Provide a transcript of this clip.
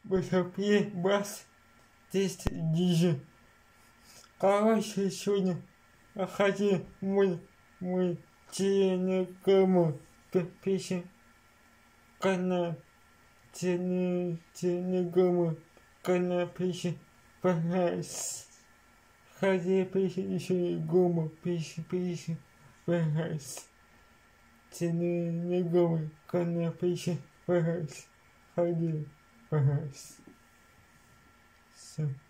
высокий бас, здесь ниже. Короче, сегодня хотим мы телеграмму пишем канал телеграмму канал пишем, пожалуйста. Хотя пишем еще и гуму пишем, пожалуйста. Телеграмму канал пишем, пожалуйста. Ходи, пожалуйста. Все.